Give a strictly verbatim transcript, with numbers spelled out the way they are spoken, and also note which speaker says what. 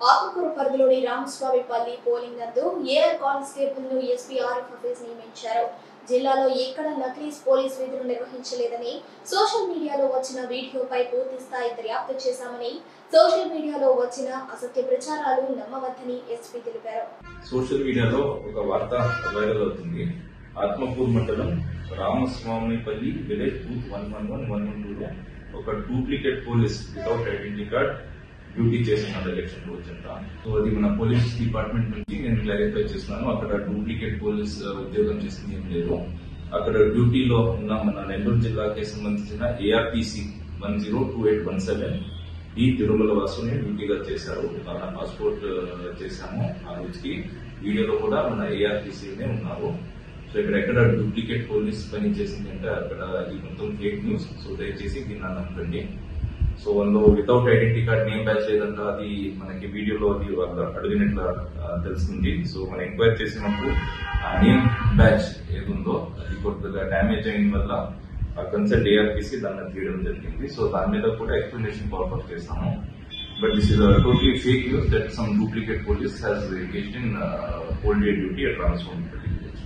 Speaker 1: ఆకుకూరు పరిధిలోని రామస్వామిపల్లి పోలింగ్ నందు ఏఆర్ కానిస్టేబుల్ ను ఎస్పీ ఆరిఫ్ హఫీజ్ నియమించారు. జిల్లాలో ఎక్కడ నక్లీస్ పోలీస్ విధులు నిర్వహించలేదని సోషల్ మీడియాలో వచ్చిన వీడియోపై పూర్తి స్థాయి దర్యాప్తు చేశామని, సోషల్ మీడియాలో వచ్చిన అసత్య ప్రచారాలు నమ్మవద్దని ఎస్పీ తెలిపారు.
Speaker 2: సోషల్ మీడియాలో ఒక వార్త వైరల్ అవుతుంది. ఆత్మకూరు మండలం Ramaswamipalli village booth one one one one one two లో ఒక duplicate police without identity card duty చేస్తున్నాడు ఎలక్షన్ రోజంట. సో అది మన పోలీస్ డిపార్ట్మెంట్ నుంచి నేను క్లారిఫై చేస్తున్నాను. అక్కడ డూప్లికేట్ పోలీస్ ఉద్యోగం చేసింది ఏం లేదు. అక్కడ డ్యూటీలో ఉన్న మన నెల్లూరు జిల్లాకి సంబంధించిన ARTC one zero two eight one seven ఈ తిరుమల వాసుని డ్యూటీగా చేశారు. మన పాస్పోర్ట్ చేశాము ఆ రోజుకి. వీడియోలో కూడా మన ఏఆర్టీసీనే ఉన్నారు. సో ఇక్కడ ఎక్కడ డూప్లికేట్ పోలీస్ పని చేసింది అంటే అక్కడ ఇది మొత్తం ఫేక్ న్యూస్. సో దయచేసి దీన్ని నమ్మకండి. సో వాళ్ళు without identity card name batch లేదంట. అది మనకి వీడియోలో వాళ్ళు అడిగినట్లు తెలుస్తుంది. సో మనం ఎంక్వైరీ చేసినప్పుడు ఆ నేమ్ బ్యాచ్ ఏదుందో అది కొద్దిగా డ్యామేజ్ అయిన వల్ల ఆ కన్సల్ట్ ఏఆర్పీసీ దాన్ని తీయడం జరిగింది. సో దాని మీద కూడా ఎక్స్ప్లెనేషన్ ఫార్వర్డ్ చేస్తాము. But this is totally fake news that some duplicate police has engaged in old day duty at రామస్వామిపల్లి.